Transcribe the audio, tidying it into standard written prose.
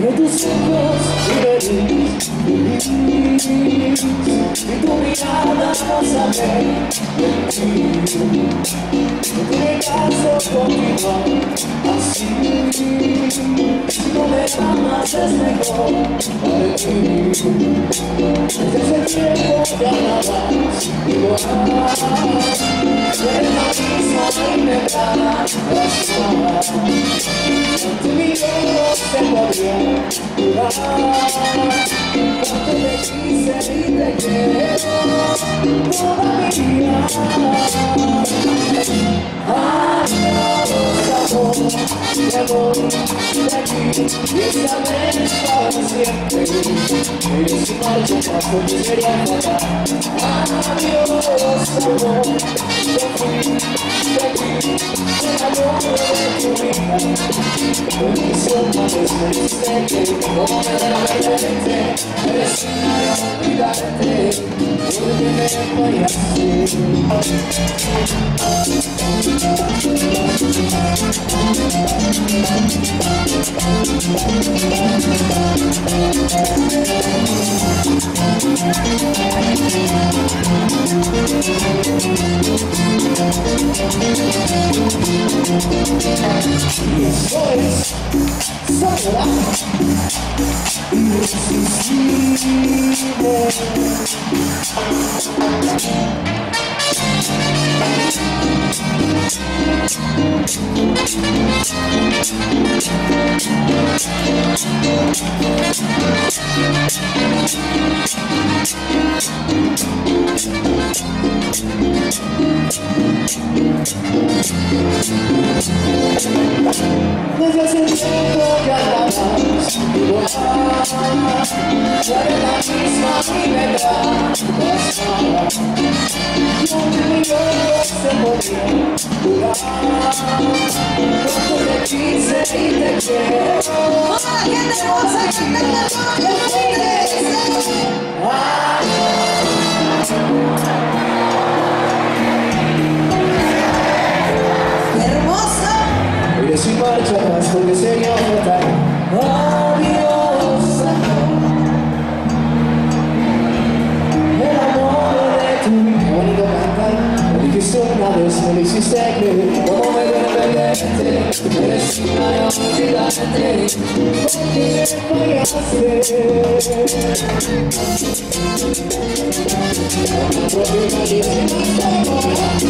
de tus ojos feliz, y tu mirada no sabe mentir. No tiene caso continuar así. Si no me amas es mejor partir. Desde ese tiempo ya nada es igual. Eres la misma y me da lástima. Ante mi ojos te podría curar. Cuánto te quise y te quiero toda mi vida. Adiós amor, me voy de aquí y esta vez para siempre. Pero si marcho más porque sería fatal. Adiós amor, yo fui de aquí, el amor de tu vida. Porque solamente me diste que como me da la mente, eres para olvidarte, porque me voy a hacer. Y eso es soledad irresistible. Desde hace tiempo ya nada es igual. Ya eres la misma y me da lástima. No te digo se podría jugar. Cuánto te quise y te quiero. Toda la gente hermosa, cantando todo el hermosa. Pero si marcha más porque sería fatal. Adiós amor, el amor de tu vida. Qué bonito cantar. Lo dijiste una vez, me lo hiciste creer. Como me duele perderte, eres para olvidarte. ¿Qué voy a hacer? Porque nadie se me